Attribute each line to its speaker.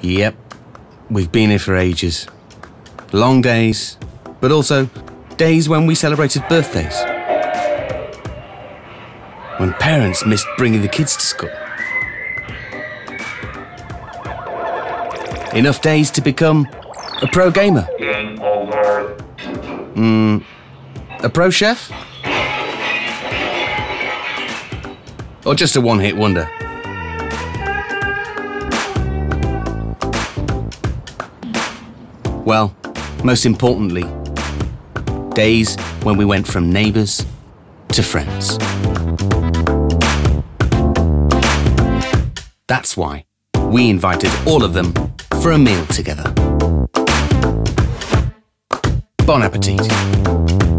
Speaker 1: Yep, we've been here for ages. Long days, but also days when we celebrated birthdays. When parents missed bringing the kids to school. Enough days to become a pro gamer.
Speaker 2: Game over.
Speaker 1: A pro chef? Or just a one-hit wonder? Well, most importantly, days when we went from neighbours to friends. That's why we invited all of them for a meal together. Bon appetit.